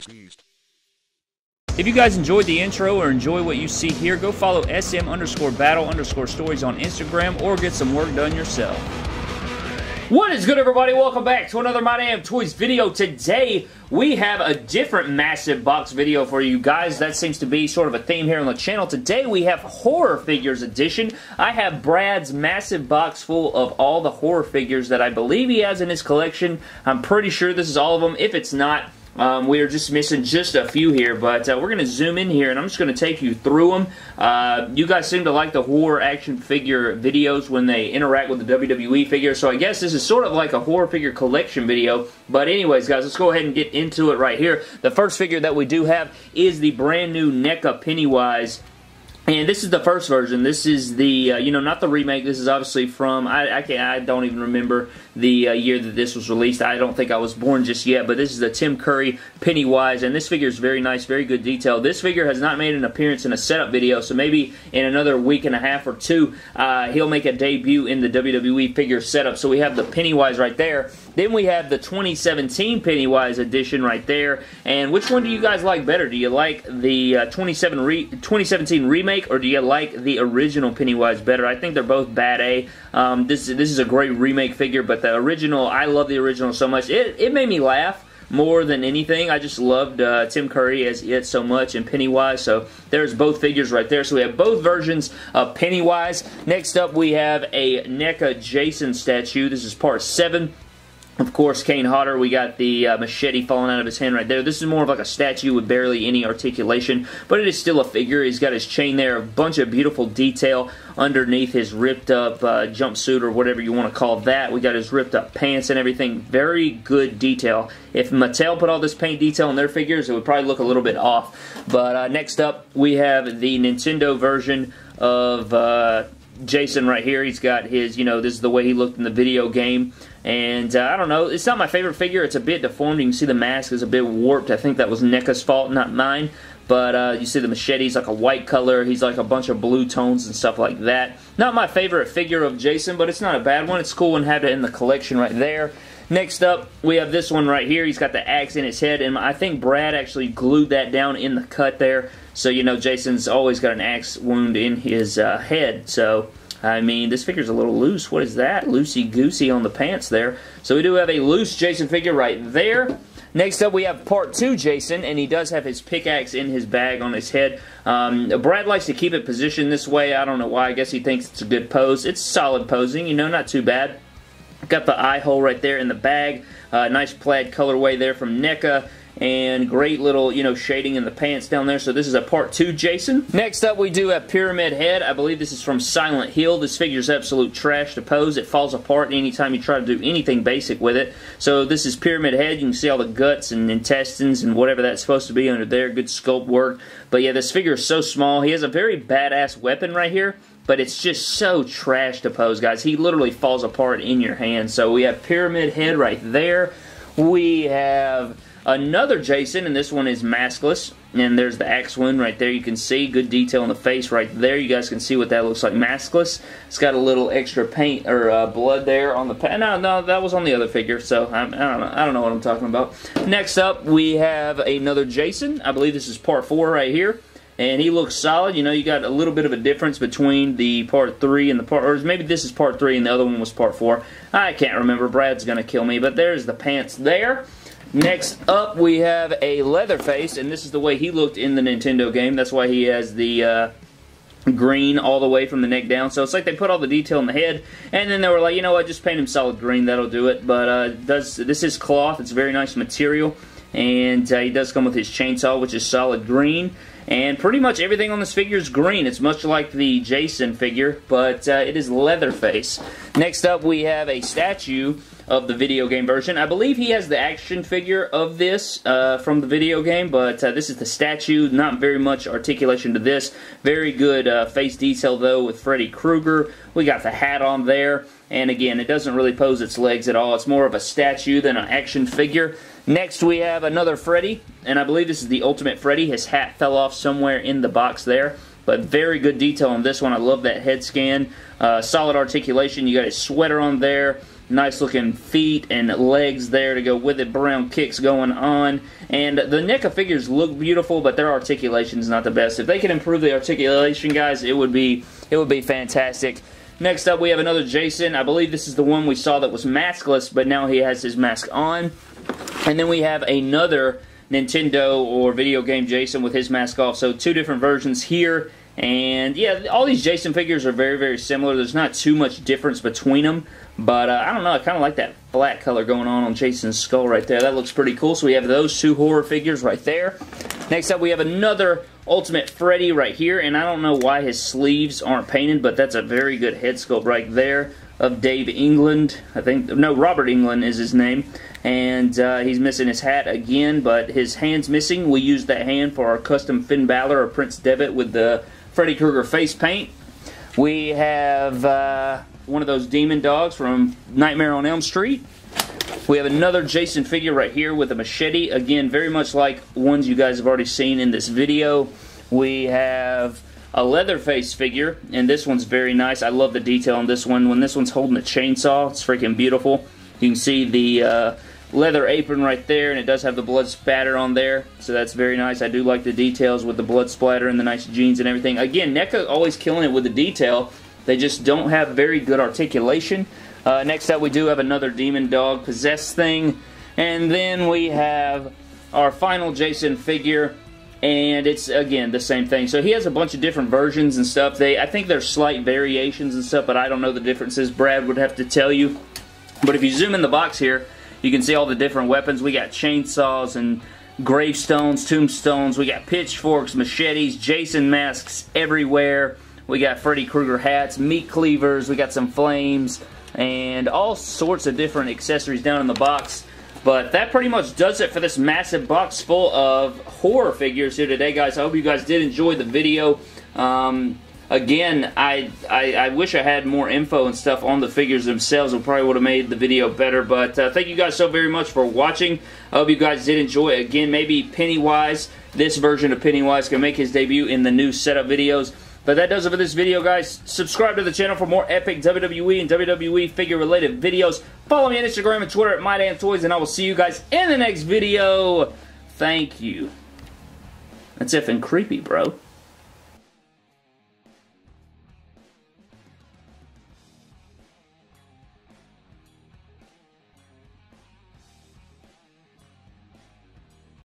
If you guys enjoyed the intro or enjoy what you see here, go follow SM_battle_stories on Instagram or get some work done yourself. What is good, everybody? Welcome back to another My Damn Toys video. Today, we have a different massive box video for you guys. That seems to be sort of a theme here on the channel. Today, we have Horror Figures Edition. I have Brad's massive box full of all the horror figures that I believe he has in his collection. I'm pretty sure this is all of them. If it's not, we are just missing just a few here, but we're going to zoom in here and I'm just going to take you through them. You guys seem to like the horror action figure videos when they interact with the WWE figure, so I guess this is sort of like a horror figure collection video. But anyways, guys, let's go ahead and get into it right here. The first figure that we do have is the brand new NECA Pennywise. And this is the first version. This is the, you know, not the remake. This is obviously from, I don't even remember the year that this was released. I don't think I was born just yet, but this is the Tim Curry Pennywise, and this figure is very nice, very good detail. This figure has not made an appearance in a setup video, so maybe in another week and a half or two, he'll make a debut in the WWE figure setup. So we have the Pennywise right there. Then we have the 2017 Pennywise edition right there. And which one do you guys like better? Do you like the 2017 remake, or do you like the original Pennywise better? I think they're both bad A. This is a great remake figure, but the original, I love the original so much. It made me laugh more than anything. I just loved Tim Curry as it so much, and Pennywise, so there's both figures right there. So we have both versions of Pennywise. Next up, we have a NECA Jason statue. This is part 7. Of course, Kane Hodder, we got the machete falling out of his hand right there. This is more of like a statue with barely any articulation, but it is still a figure. He's got his chain there, a bunch of beautiful detail underneath his ripped up jumpsuit or whatever you want to call that. We got his ripped up pants and everything. Very good detail. If Mattel put all this paint detail on their figures, it would probably look a little bit off. But next up, we have the Nintendo version of Jason right here. He's got his, you know, this is the way he looked in the video game. And I don't know, it's not my favorite figure. It's a bit deformed. You can see the mask is a bit warped. I think that was NECA's fault, not mine. But you see the machete's like a white color. He's like a bunch of blue tones and stuff like that. Not my favorite figure of Jason, but it's not a bad one. It's cool and have it in the collection right there. Next up, we have this one right here. He's got the axe in his head, and I think Brad actually glued that down in the cut there. So, you know, Jason's always got an axe wound in his head. So, I mean, this figure's a little loose. What is that? Loosey-goosey on the pants there. So we do have a loose Jason figure right there. Next up, we have part 2 Jason, and he does have his pickaxe in his bag on his head. Brad likes to keep it positioned this way. I don't know why. I guess he thinks it's a good pose. It's solid posing, you know, not too bad. Got the eye hole right there in the bag. Nice plaid colorway there from NECA. And great little, you know, shading in the pants down there. So this is a part 2 Jason. Next up, we do have Pyramid Head. I believe this is from Silent Hill. This figure's absolute trash to pose. It falls apart anytime you try to do anything basic with it. So this is Pyramid Head. You can see all the guts and intestines and whatever that's supposed to be under there. Good sculpt work. But yeah, this figure is so small. He has a very badass weapon right here, but it's just so trash to pose, guys. He literally falls apart in your hand. So we have Pyramid Head right there. We have another Jason, and this one is maskless, and there's the axe wound right there. You can see good detail in the face right there. You guys can see what that looks like, maskless. It's got a little extra paint or blood there on the no, that was on the other figure, so I don't know what I'm talking about. Next up, we have another Jason. I believe this is part 4 right here. And he looks solid. You know, you got a little bit of a difference between the part 3 and the part, or maybe this is part 3 and the other one was part 4. I can't remember. Brad's going to kill me, but there's the pants there. Next up, we have a Leatherface, and this is the way he looked in the Nintendo game. That's why he has the green all the way from the neck down. So it's like they put all the detail in the head, and then they were like, you know what, just paint him solid green, that'll do it. But this is cloth. It's very nice material, and he does come with his chainsaw, which is solid green. And pretty much everything on this figure is green. It's much like the Jason figure, but it is Leatherface. Next up, we have a statue of the video game version. I believe he has the action figure of this from the video game, but this is the statue. Not very much articulation to this. Very good face detail, though, with Freddy Krueger. We got the hat on there. And again, it doesn't really pose its legs at all. It's more of a statue than an action figure. Next, we have another Freddy, and I believe this is the Ultimate Freddy. His hat fell off somewhere in the box there, but very good detail on this one. I love that head scan. Solid articulation. You got his sweater on there. Nice looking feet and legs there to go with it. Brown kicks going on. And the NECA figures look beautiful, but their articulation's not the best. If they can improve the articulation, guys, it would be fantastic. Next up, we have another Jason. I believe this is the one we saw that was maskless, but now he has his mask on. And then we have another Nintendo or video game Jason with his mask off. So 2 different versions here. And yeah, all these Jason figures are very, very similar. There's not too much difference between them. But I don't know, I kind of like that black color going on Jason's skull right there. That looks pretty cool. So we have those 2 horror figures right there. Next up, we have another Ultimate Freddy right here. And I don't know why his sleeves aren't painted, but that's a very good head sculpt right there of Dave England. I think, no, Robert England is his name. And he's missing his hat again, but his hand's missing. We used that hand for our custom Finn Balor or Prince Devitt with the Freddy Krueger face paint. We have one of those demon dogs from Nightmare on Elm Street. We have another Jason figure right here with a machete. Again, very much like ones you guys have already seen in this video. We have a Leatherface figure, and this one's very nice. I love the detail on this one. When this one's holding a chainsaw, it's freaking beautiful. You can see the leather apron right there, and it does have the blood spatter on there, so that's very nice. I do like the details with the blood splatter and the nice jeans and everything. Again, NECA always killing it with the detail. They just don't have very good articulation. Next up, we do have another demon dog possessed thing, and then we have our final Jason figure, and it's, again, the same thing. So he has a bunch of different versions and stuff. I think there's slight variations and stuff, but I don't know the differences. Brad would have to tell you. But if you zoom in the box here, you can see all the different weapons. We got chainsaws and gravestones, tombstones. We got pitchforks, machetes, Jason masks everywhere. We got Freddy Krueger hats, meat cleavers. We got some flames and all sorts of different accessories down in the box. But that pretty much does it for this massive box full of horror figures here today, guys. I hope you guys did enjoy the video. Again, I wish I had more info and stuff on the figures themselves. It probably would have made the video better. But thank you guys so very much for watching. I hope you guys did enjoy it. Again, maybe Pennywise, this version of Pennywise, can make his debut in the new setup videos. But that does it for this video, guys. Subscribe to the channel for more epic WWE and WWE figure-related videos. Follow me on Instagram and Twitter at MyDamnToys, and I will see you guys in the next video. Thank you. That's effing creepy, bro.